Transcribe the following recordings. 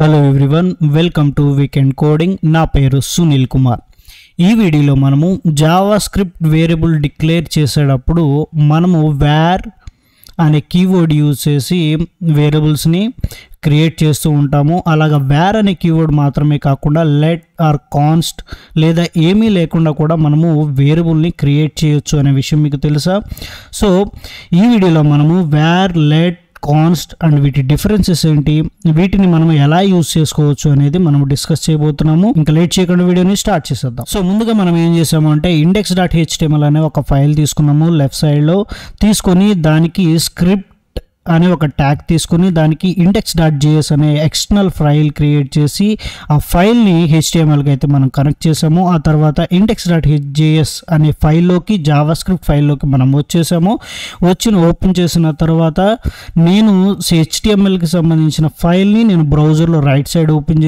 Hello everyone, welcome to weekend coding. నా పేరు సునీల్ కుమార్. ఈ వీడియోలో మనము జావా స్క్రిప్ట్ వేరియబుల్ డిక్లేర్ చేసేటప్పుడు మనము వేర్ అనే కీవర్డ్ యూజ్ చేసి వేరియబుల్స్ని క్రియేట్ చేస్తూ ఉంటాము. అలాగా వేర్ అనే కీవర్డ్ మాత్రమే కాకుండా లెట్ ఆర్ కాన్స్ట్ లేదా ఏమీ లేకుండా కూడా మనము వేరియబుల్ని క్రియేట్ చేయొచ్చు అనే విషయం మీకు తెలుసా? సో ఈ వీడియోలో మనము వేర్, లెట్, కాన్స్ట్ అండ్ వీటి డిఫరెన్సెస్ ఏంటి, వీటిని మనం ఎలా యూజ్ చేసుకోవచ్చు అనేది మనం డిస్కస్ చేయబోతున్నాము. ఇంకా లేట్ చేయకుండా వీడియోని స్టార్ట్ చేసేద్దాం. సో ముందుగా మనం ఏం చేసాము అంటే index.html అనే ఒక ఫైల్ తీసుకున్నాము. లెఫ్ట్ సైడ్లో తీసుకొని దానికి స్క్రిప్ట్ అనే ఒక ట్యాగ్ తీసుకుని దానికి index.js అనే ఎక్స్టర్నల్ ఫైల్ క్రియేట్ చేసి ఆ ఫైల్ని HTMLకి అయితే మనం కనెక్ట్ చేసాము. ఆ తర్వాత index.js అనే ఫైల్లోకి జావా స్క్రిప్ట్ ఫైల్లోకి మనం ఓపెన్ చేసిన తర్వాత నేను HTMLకి సంబంధించిన ఫైల్ని నేను బ్రౌజర్లో రైట్ సైడ్ ఓపెన్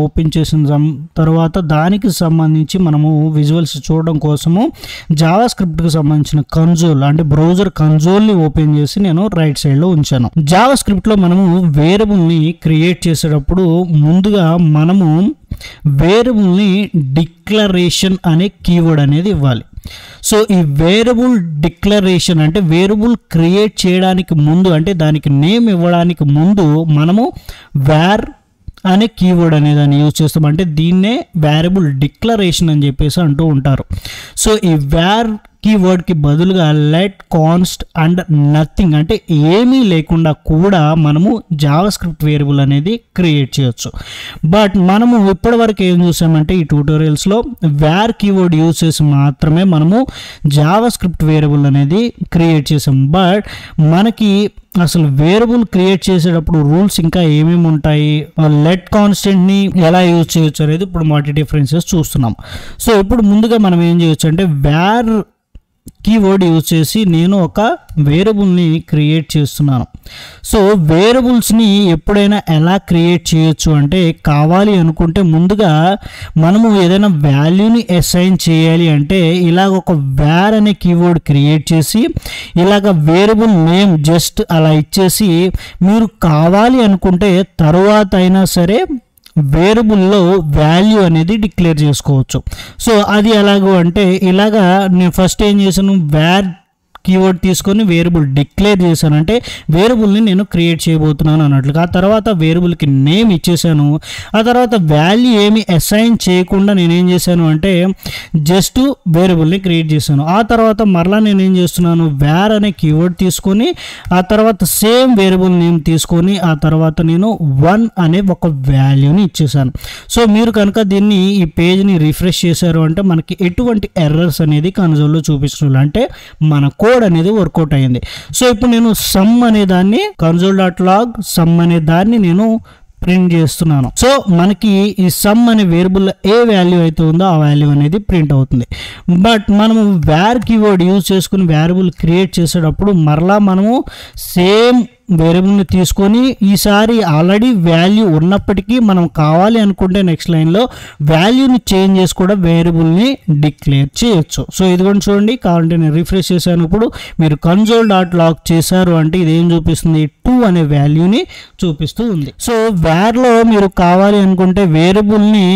చేసిన తర్వాత దానికి సంబంధించి మనము విజువల్స్ చూడడం కోసము జావా స్క్రిప్ట్కి సంబంధించిన కన్సోల్ అంటే బ్రౌజర్ కన్సోల్ని ఓపెన్ చేసి నేను రైట్ సైడ్లో ఉంచాను. జావా స్క్రిప్ట్ లో మనము వేరియబుల్ని క్రియేట్ చేసేటప్పుడు ముందుగా మనము వేరియబుల్ని డిక్లరేషన్ అనే కీవర్డ్ అనేది ఇవ్వాలి. సో ఈ వేరియబుల్ డిక్లరేషన్ అంటే వేరియబుల్ క్రియేట్ చేయడానికి ముందు అంటే దానికి నేమ్ ఇవ్వడానికి ముందు మనము వేర్ అనే కీవర్డ్ అనే దాన్ని యూజ్ చేస్తాం. అంటే దీన్నే వేరియబుల్ డిక్లరేషన్ అని చెప్పేసి అంటూ ఉంటారు. సో ఈ వేర్ కీవర్డ్కి బదులుగా లెట్, కాన్స్ట్ అండ్ నథింగ్ అంటే ఏమీ లేకుండా కూడా మనము జావా స్క్రిప్ట్ వేరియబుల్ అనేది క్రియేట్ చేయొచ్చు. బట్ మనము ఇప్పటివరకు ఏం చూసామంటే ఈ ట్యూటోరియల్స్లో వేర్ కీవర్డ్ యూజ్ చేసి మాత్రమే మనము జావా స్క్రిప్ట్ వేరియబుల్ అనేది క్రియేట్ చేసాం. బట్ మనకి అసలు వేరియబుల్ క్రియేట్ చేసేటప్పుడు రూల్స్ ఇంకా ఏమేమి ఉంటాయి, లెట్ కాన్స్టెంట్ని ఎలా యూజ్ చేయొచ్చు అనేది ఇప్పుడు వాటి డిఫరెన్సెస్ చూస్తున్నాం. సో ఇప్పుడు ముందుగా మనం ఏం చేయొచ్చు అంటే వేర్ కీవర్డ్ యూజ్ చేసి నేను ఒక వేరియబుల్ని క్రియేట్ చేస్తున్నాను. సో వేరియబుల్స్ని ఎప్పుడైనా ఎలా క్రియేట్ చేయొచ్చు అంటే కావాలి అనుకుంటే ముందుగా మనము ఏదైనా వాల్యూని అసైన్ చేయాలి అంటే ఇలాగ ఒక వేర్ అనే కీవర్డ్ క్రియేట్ చేసి ఇలాగ వేరియబుల్ నేమ్ జస్ట్ అలా ఇచ్చేసి మీరు కావాలి అనుకుంటే తర్వాత అయినా సరే వేరియబుల్లో వాల్యూ అనేది డిక్లేర్ చేసుకోవచ్చు. సో అది ఎలాగో అంటే ఇలాగా నేను ఫస్ట్ ఏం చేశాను, వేర్ కీవర్డ్ తీసుకొని వేరియబుల్ డిక్లేర్ చేశాను అంటే వేరియబుల్ని నేను క్రియేట్ చేయబోతున్నాను అన్నట్లుగా. ఆ తర్వాత వేరియబుల్కి నేమ్ ఇచ్చేసాను. ఆ తర్వాత వాల్యూ ఏమి అసైన్ చేయకుండా నేనేం చేశాను అంటే జస్ట్ వేరియబుల్ని క్రియేట్ చేశాను. ఆ తర్వాత మరలా నేనేం చేస్తున్నాను, వేర్ అనే కీవర్డ్ తీసుకొని ఆ తర్వాత సేమ్ వేరియబుల్ నేమ్ తీసుకొని ఆ తర్వాత నేను 1 అనే ఒక వాల్యూని ఇచ్చేసాను. సో మీరు కనుక దీన్ని ఈ పేజ్ని రిఫ్రెష్ చేశారు అంటే మనకి ఎటువంటి ఎర్రర్స్ అనేది కన్సోల్లో చూపిస్తున్నారు అంటే మన కోడ్ అనేది వర్కౌట్ అయ్యింది. సో ఇప్పుడు నేను సమ్ అనే దాన్ని console.log సమ్ అనే దాన్ని నేను ప్రింట్ చేస్తున్నాను. సో మనకి ఈ సమ్ అనే వేరియబుల్ ఏ వాల్యూ అయితే ఉందో ఆ వాల్యూ అనేది ప్రింట్ అవుతుంది. బట్ మనము వేర్ కీవర్డ్ యూజ్ చేసుకుని వేరియబుల్ క్రియేట్ చేసేటప్పుడు మరలా మనము సేమ్ వేరియబుల్ని తీసుకొని ఈసారి ఆల్రెడీ వాల్యూ ఉన్నప్పటికీ మనం కావాలి అనుకుంటే నెక్స్ట్ లైన్లో వాల్యూని చేంజ్ చేసి కూడా వేరియబుల్ని డిక్లేర్ చేయొచ్చు. సో ఇదిగోండి చూడండి, కావాలంటే నేను రిఫ్రెష్ చేశాను. ఇప్పుడు మీరు console.log చేశారు అంటే ఇదేం చూపిస్తుంది, 2 అనే వాల్యూని చూపిస్తూ ఉంది. సో వేర్లో మీరు కావాలి అనుకుంటే వేరియబుల్ని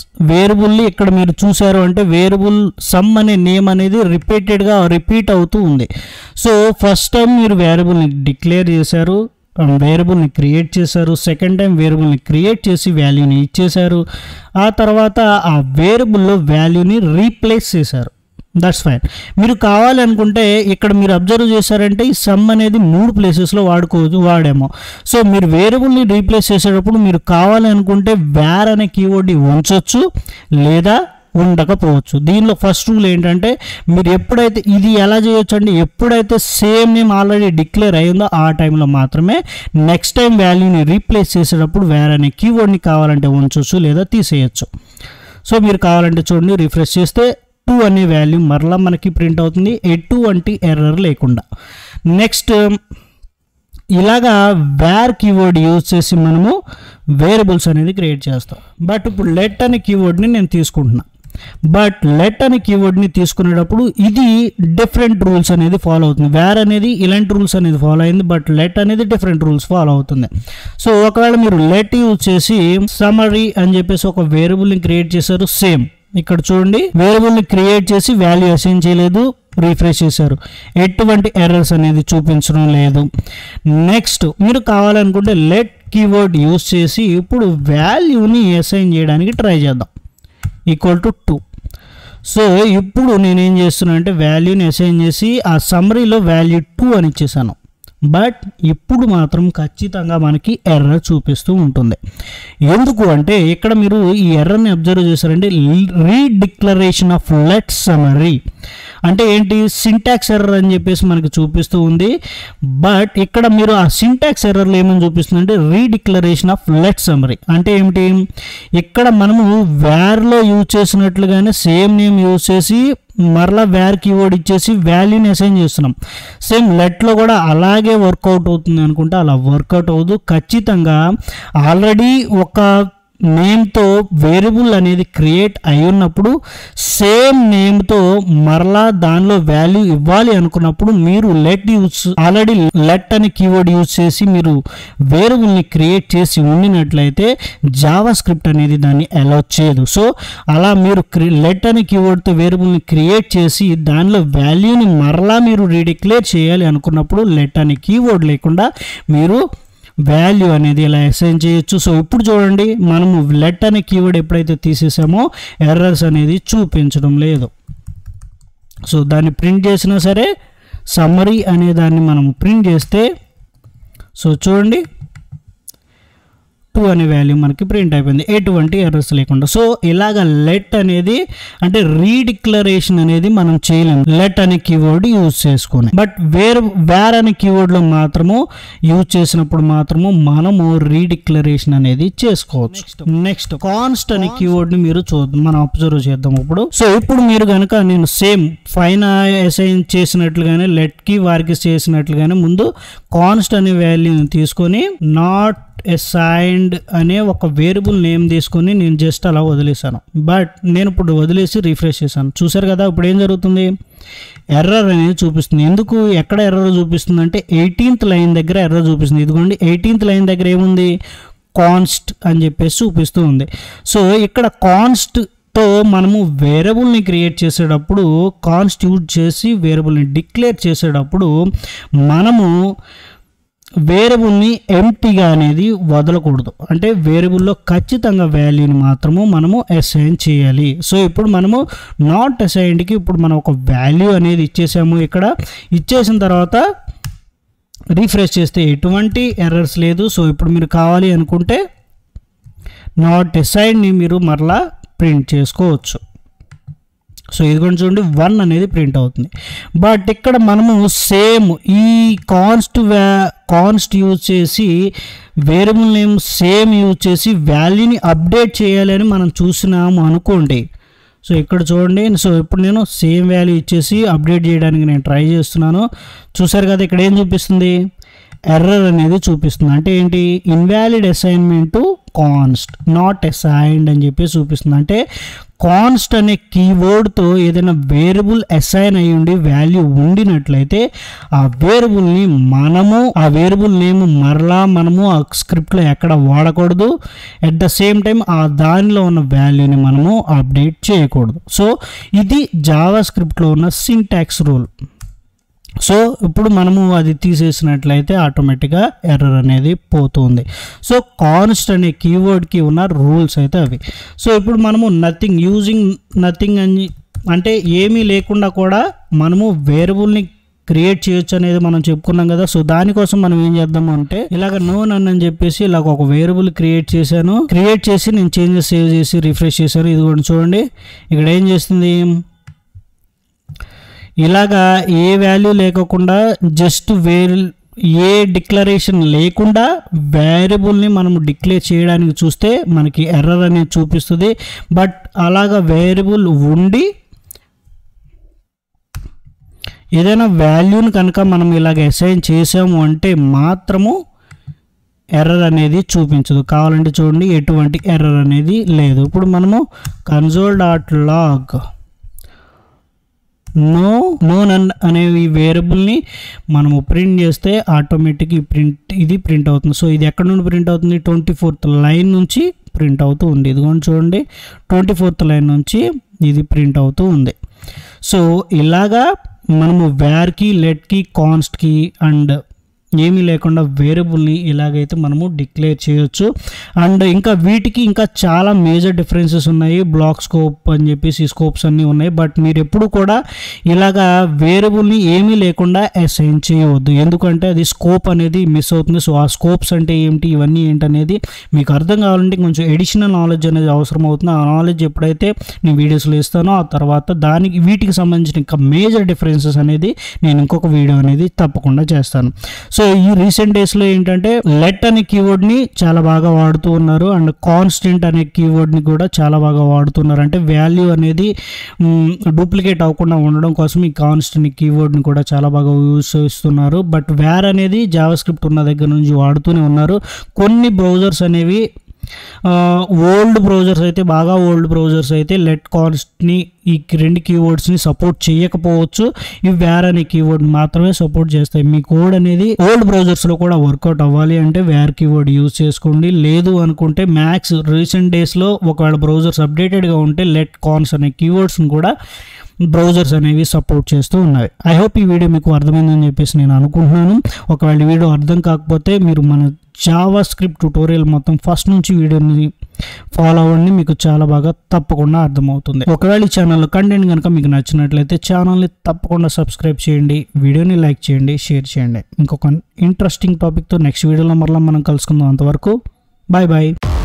ఇక్కడ మీరు చూసారు అంటే వేరియబుల్ సమ్ అనే నేమ్ అనేది రిపీట్ అవుతూ ఉంది. సో ఫస్ట్ టైం మీరు వేరియబుల్ని డిక్లేర్ చేశారు, వేరియబుల్ని క్రియేట్ చేశారు, సెకండ్ టైం వేరియబుల్ని క్రియేట్ చేసి వాల్యూని ఇచ్చేశారు, ఆ తర్వాత ఆ వేరియబుల్లో వాల్యూని రీప్లేస్ చేశారు. That's fine. మీరు కావాలి అనుకుంటే ఇక్కడ మీరు అబ్జర్వ్ చేశారంటే ఈ సమ్ అనేది 3 ప్లేసెస్లో వాడేమో. సో మీరు వేరియబుల్ని రీప్లేస్ చేసేటప్పుడు మీరు కావాలి అనుకుంటే వేర్ అనే కీవర్డ్ని ఉంచవచ్చు లేదా ఉండకపోవచ్చు. దీనిలో ఫస్ట్ రూల్ ఏంటంటే మీరు ఎప్పుడైతే ఇది ఎలా చేయొచ్చు అంటే ఎప్పుడైతే సేమ్ నేమ్ ఆల్రెడీ డిక్లేర్ అయ్యిందో ఆ టైంలో మాత్రమే నెక్స్ట్ టైం వాల్యూని రీప్లేస్ చేసేటప్పుడు వేర్ అనే కీవర్డ్ని కావాలంటే ఉంచవచ్చు లేదా తీసేయచ్చు. సో మీరు కావాలంటే చూడండి, రిఫ్రెష్ చేస్తే 2 అనే వాల్యూ మరలా మనకి ప్రింట్ అవుతుంది, ఎటువంటి ఎర్రర్ లేకుండా. నెక్స్ట్ ఇలాగా వేర్ కీవర్డ్ యూజ్ చేసి మనము వేరియబుల్స్ అనేది క్రియేట్ చేస్తాం. బట్ ఇప్పుడు లెట్ అనే కీవర్డ్ని నేను తీసుకుంటున్నా. బట్ లెట్ అనే కీవర్డ్ని తీసుకునేటప్పుడు ఇది డిఫరెంట్ రూల్స్ అనేది ఫాలో అవుతుంది. వేర్ అనేది ఇలాంటి రూల్స్ అనేది ఫాలో అయింది, బట్ లెట్ అనేది డిఫరెంట్ రూల్స్ ఫాలో అవుతుంది. సో ఒకవేళ మీరు లెట్ యూజ్ చేసి సమ్మరీ అని చెప్పేసి ఒక వేరియబుల్ని క్రియేట్ చేశారు, సేమ్ ఇక్కడ చూడండి వేరియబుల్ని క్రియేట్ చేసి వాల్యూ అసైన్ చేయలేదు, రీఫ్రెష్ చేశారు, ఎటువంటి ఎర్రర్స్ అనేది చూపించడం లేదు. నెక్స్ట్ మీరు కావాలనుకుంటే లెట్ కీవర్డ్ యూజ్ చేసి ఇప్పుడు వాల్యూని అసైన్ చేయడానికి ట్రై చేద్దాం, ఈక్వల్ టు 2. సో ఇప్పుడు నేనేం చేస్తున్నా అంటే వాల్యూని అసైన్ చేసి ఆ సమ్మరీలో వాల్యూ 2 అని ఇచ్చేసాను. బట్ ఇప్పుడు మాత్రం ఖచ్చితంగా మనకి ఎర్రర్ చూపిస్తూ ఉంటుంది. ఎందుకు అంటే ఇక్కడ మీరు ఈ ఎర్రర్ని అబ్జర్వ్ చేశారంటే రీడిక్లరేషన్ ఆఫ్ లెట్ సమ్మరీ అంటే ఏంటి, సింటాక్స్ ఎర్రర్ అని చెప్పేసి మనకి చూపిస్తూ ఉంది. బట్ ఇక్కడ మీరు ఆ సింటాక్స్ ఎర్రర్లు ఏమని చూపిస్తుంది అంటే రీడిక్లరేషన్ ఆఫ్ లెట్ సమ్మరీ అంటే ఏమిటి, ఇక్కడ మనము వేర్లో యూజ్ చేసినట్లుగానే సేమ్ నేమ్ యూజ్ చేసి మరలా వేర్ కీవర్డ్ ఇచ్చేసి వాల్యూని అసైన్ చేస్తున్నాం. సేమ్ లెట్లో కూడా అలాగే వర్కౌట్ అవుతుంది అనుకుంటే అలా వర్కౌట్ అవ్వదు. ఖచ్చితంగా ఆల్రెడీ ఒక నేమ్తో వేరియబుల్ అనేది క్రియేట్ అయి ఉన్నప్పుడు సేమ్ నేమ్తో మరలా దానిలో వాల్యూ ఇవ్వాలి అనుకున్నప్పుడు మీరు ఆల్రెడీ లెట్ అనే కీవర్డ్ యూజ్ చేసి మీరు వేరియబుల్ని క్రియేట్ చేసి ఉండినట్లయితే జావా స్క్రిప్ట్ అనేది దాన్ని అలౌ చేయదు. సో అలా మీరు లెట్ అనే కీవర్డ్తో వేరియబుల్ని క్రియేట్ చేసి దానిలో వాల్యూని మరలా మీరు రీడిక్లేర్ చేయాలి అనుకున్నప్పుడు లెట్ అనే కీవర్డ్ లేకుండా మీరు వాల్యూ అనేది ఇలా అసైన్ చేయొచ్చు. సో ఇప్పుడు చూడండి మనము లెట్ అనే కీవర్డ్ ఎప్పుడైతే తీసేసామో ఎర్రర్స్ అనేది చూపించడం లేదు. సో దాన్ని ప్రింట్ చేసినా సరే సమ్మరీ అనే దాన్ని మనం ప్రింట్ చేస్తే సో చూడండి 2 అనే వాల్యూ మనకి ప్రింట్ అయిపోయింది, ఎటువంటి ఎర్రర్స్ లేకుండా. సో ఇలాగ లెట్ అనేది అంటే రీడిక్లరేషన్ అనేది మనం చేయలేము లెట్ అనే కీవర్డ్ యూజ్ చేసుకొని. బట్ వేర్ అనే కీవర్డ్లో మాత్రము యూజ్ చేసినప్పుడు మాత్రము మనము రీడిక్లరేషన్ అనేది చేసుకోవచ్చు. నెక్స్ట్ కాన్స్ట్ అనే కీవర్డ్ని మీరు మనం అబ్జర్వ్ చేద్దాం ఇప్పుడు. సో ఇప్పుడు మీరు కనుక నేను సేమ్ పైన అసైన్ చేసినట్లుగానే లెట్కి వారికి చేసినట్లుగానే ముందు కాన్స్ట్ అనే వాల్యూని తీసుకొని నాట్ అసైన్డ్ అనే ఒక వేరియబుల్ నేమ్ తీసుకొని నేను జస్ట్ అలా వదిలేసాను. బట్ నేను ఇప్పుడు వదిలేసి రిఫ్రెష్ చేశాను, చూసారు కదా ఇప్పుడు ఏం జరుగుతుంది, ఎర్రర్ అనేది చూపిస్తుంది. ఎందుకు ఎక్కడ ఎర్రర్ చూపిస్తుంది అంటే 18th లైన్ దగ్గర ఎర్రర్ చూపిస్తుంది. ఇదిగోండి 18th లైన్ దగ్గర ఏముంది, కాన్స్ట్ అని చెప్పేసి చూపిస్తూ ఉంది. సో ఇక్కడ కాన్స్ట్తో మనము వేరియబుల్ని క్రియేట్ చేసేటప్పుడు కాన్స్ట్ యూజ్ చేసి వేరియబుల్ని డిక్లేర్ చేసేటప్పుడు మనము వేరియబుల్ని ఎంప్టీగా అనేది వదలకూడదు, అంటే వేరియబుల్లో ఖచ్చితంగా వాల్యూని మాత్రము మనము అసైన్ చేయాలి. సో ఇప్పుడు మనము నాట్ అసైన్డ్కి ఇప్పుడు మనం ఒక వాల్యూ అనేది ఇచ్చేసాము. ఇక్కడ ఇచ్చేసిన తర్వాత రీఫ్రెష్ చేస్తే ఎటువంటి ఎర్రర్స్ లేదు. సో ఇప్పుడు మీరు కావాలి అనుకుంటే నాట్ అసైన్డ్ని మీరు మరలా ప్రింట్ చేసుకోవచ్చు. సో ఇదిగోండి చూడండి 1 అనేది ప్రింట్ అవుతుంది. బట్ ఇక్కడ మనము సేమ్ ఈ కాన్స్ట్ యూజ్ చేసి వేరియబుల్ నేమ్ సేమ్ యూజ్ చేసి వాల్యూని అప్డేట్ చేయాలి అని మనం చూసినాము అనుకోండి. సో ఇక్కడ చూడండి, సో ఇప్పుడు నేను సేమ్ వాల్యూ ఇచ్చేసి అప్డేట్ చేయడానికి నేను ట్రై చేస్తున్నాను. చూసారు కదా ఇక్కడ ఏం చూపిస్తుంది, ఎర్రర్ అనేది చూపిస్తుంది. అంటే ఏంటి, invalid assignment to const not assigned అని చెప్పి చూపిస్తుంది. అంటే కాన్స్ట్ అనే కీవర్డ్తో ఏదైనా వేరియబుల్ అసైన్ అయ్యి ఉండి వాల్యూ ఉండినట్లయితే ఆ వేరియబుల్ని ఆ వేరియబుల్ నేమ్ మరలా మనము ఆ స్క్రిప్ట్లో ఎక్కడ వాడకూడదు. అట్ ద సేమ్ టైం ఆ దానిలో ఉన్న వాల్యూని మనము అప్డేట్ చేయకూడదు. సో ఇది జావా స్క్రిప్ట్లో ఉన్న సింటాక్స్ రూల్. సో ఇప్పుడు మనము అది తీసేసినట్లయితే ఆటోమేటిక్గా ఎర్రర్ అనేది పోతుంది. సో కాన్స్ట్ అనే కీవర్డ్కి ఉన్న రూల్స్ అయితే అవి. సో ఇప్పుడు మనము నథింగ్ అని అంటే ఏమీ లేకుండా కూడా మనము వేరియబుల్ని క్రియేట్ చేయొచ్చు అనేది మనం చెప్పుకున్నాం కదా. సో దానికోసం మనం ఏం చేద్దాము అంటే ఇలాగ నన్ అని చెప్పేసి ఇలాగ ఒక వేరియబుల్ క్రియేట్ చేసి నేను చేంజెస్ సేవ్ చేసి రిఫ్రెష్ చేశాను. ఇది కూడా చూడండి ఇక్కడ ఏం చేస్తుంది, ఇలాగా ఏ వాల్యూ లేకుండా జస్ట్ ఏ డిక్లరేషన్ లేకుండా వేరియబుల్ని మనం డిక్లేర్ చేయడానికి చూస్తే మనకి ఎర్రర్ అనేది చూపిస్తుంది. బట్ అలాగా వేరియబుల్ ఉండి ఏదైనా వాల్యూని కనుక మనం ఇలాగ అసైన్ చేసాము అంటే మాత్రము ఎర్రర్ అనేది చూపించదు. కావాలంటే చూడండి ఎటువంటి ఎర్రర్ అనేది లేదు. ఇప్పుడు మనము console.log నోన్ అనేవి వేరియబుల్ని మనము ప్రింట్ చేస్తే ఆటోమేటిక్ ఇది ప్రింట్ అవుతుంది. సో ఇది ఎక్కడ నుండి ప్రింట్ అవుతుంది? 24th లైన్ నుంచి ప్రింట్ అవుతూ ఉంది. ఇదిగోండి చూడండి 24th లైన్ నుంచి ఇది ప్రింట్ అవుతూ ఉంది. సో ఇలాగా మనము వేర్కి, లెట్కి, కాన్స్ట్కి అండ్ ఏమీ లేకుండా వేరియబుల్ని ఇలాగైతే మనము డిక్లేర్ చేయొచ్చు. అండ్ ఇంకా వీటికి ఇంకా చాలా మేజర్ డిఫరెన్సెస్ ఉన్నాయి. బ్లాక్ స్కోప్ అని చెప్పేసి స్కోప్స్ అన్నీ ఉన్నాయి. బట్ మీరు ఎప్పుడు కూడా ఇలాగా వేరియబుల్ని ఏమీ లేకుండా అసైన్ చేయవద్దు, ఎందుకంటే అది స్కోప్ అనేది మిస్ అవుతుంది. సో ఆ స్కోప్స్ అంటే ఏంటి, ఇవన్నీ ఏంటనేది మీకు అర్థం కావాలంటే కొంచెం ఎడిషనల్ నాలెడ్జ్ అనేది అవసరం అవుతుంది. ఆ నాలెడ్జ్ ఎప్పుడైతే నేను వీడియోస్లో ఇస్తానో ఆ తర్వాత వీటికి సంబంధించిన ఇంకా మేజర్ డిఫరెన్సెస్ అనేది నేను ఇంకొక వీడియో అనేది తప్పకుండా చేస్తాను. సో ఈ రీసెంట్ డేస్లో ఏంటంటే లెట్ అనే కీవర్డ్ని చాలా బాగా వాడుతూ ఉన్నారు అండ్ కాన్స్టెంట్ అనే కీవర్డ్ని కూడా చాలా బాగా వాడుతున్నారు. అంటే వాల్యూ అనేది డూప్లికేట్ అవ్వకుండా ఉండడం కోసం ఈ కాన్స్టెంట్ కీవర్డ్ని కూడా చాలా బాగా యూజ్ చేస్తున్నారు. బట్ వేర్ అనేది జావాస్క్రిప్ట్ ఉన్న దగ్గర నుంచి వాడుతూనే ఉన్నారు. కొన్ని బ్రౌజర్స్ అనేవి ఓల్డ్ బ్రౌజర్స్ అయితే బాగా ఓల్డ్ బ్రౌజర్స్ అయితే లెట్ కాన్స్ట్ని ఈ రెండు కీవర్డ్స్ని సపోర్ట్ చేయకపోవచ్చు. ఇవి వేర్ అనే కీవర్డ్ మాత్రమే సపోర్ట్ చేస్తాయి. మీ కోడ్ అనేది ఓల్డ్ బ్రౌజర్స్లో కూడా వర్కౌట్ అవ్వాలి అంటే వేర్ కీవర్డ్ యూజ్ చేసుకోండి. లేదు అనుకుంటే మ్యాక్స్ రీసెంట్ డేస్లో ఒకవేళ బ్రౌజర్స్ అప్డేటెడ్గా ఉంటే లెట్ కాన్స్ అనే కీవర్డ్స్ని కూడా బ్రౌజర్స్ అనేవి సపోర్ట్ చేస్తూ ఉన్నాయి. ఐ హోప్ ఈ వీడియో మీకు అర్థమైందని చెప్పేసి నేను అనుకుంటున్నాను. ఒకవేళ ఈ వీడియో అర్థం కాకపోతే మీరు మన జావా స్క్రిప్ట్ ట్యుటోరియల్ మొత్తం ఫస్ట్ నుంచి వీడియోని ఫాలో అవ్వండి, మీకు చాలా బాగా తప్పకుండా అర్థమవుతుంది. ఒకవేళ ఈ ఛానల్ కంటెంట్ కనుక మీకు నచ్చినట్లయితే ఛానల్ని తప్పకుండా సబ్స్క్రైబ్ చేయండి, వీడియోని లైక్ చేయండి, షేర్ చేయండి. ఇంకొక ఇంట్రెస్టింగ్ టాపిక్తో నెక్స్ట్ వీడియోలో మరలా మనం కలుసుకుందాం. అంతవరకు బాయ్ బాయ్.